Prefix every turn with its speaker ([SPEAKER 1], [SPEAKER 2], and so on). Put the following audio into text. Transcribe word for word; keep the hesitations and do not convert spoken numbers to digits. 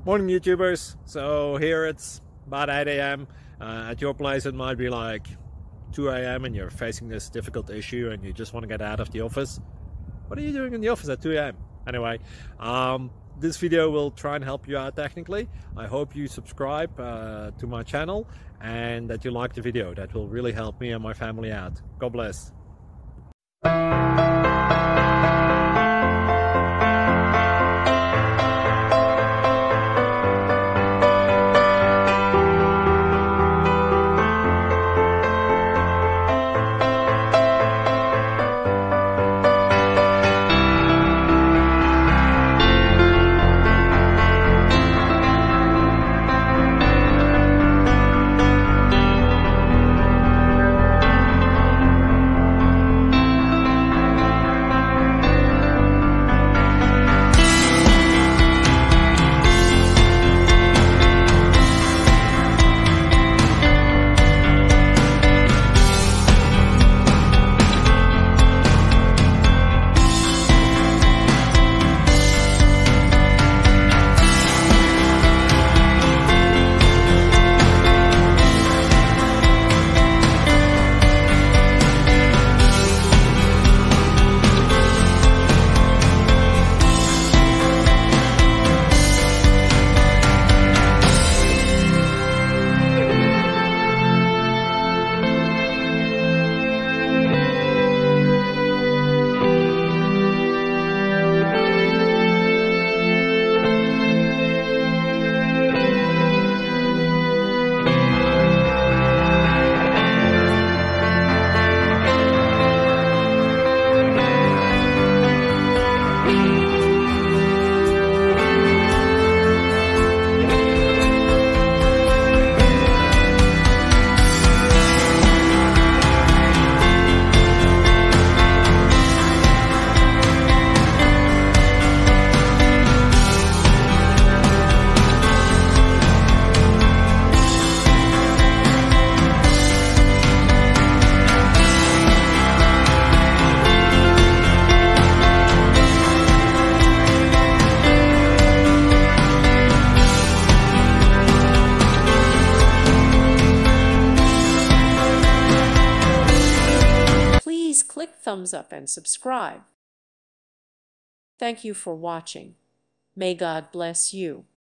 [SPEAKER 1] Morning YouTubers. So here it's about eight A M Uh, at your place it might be like two A M and you're facing this difficult issue and you just want to get out of the office. What are you doing in the office at two A M? Anyway, um, this video will try and help you out technically. I hope you subscribe uh, to my channel and that you like the video. That will really help me and my family out. God bless.
[SPEAKER 2] Please click thumbs up and subscribe. Thank you for watching. May God bless you.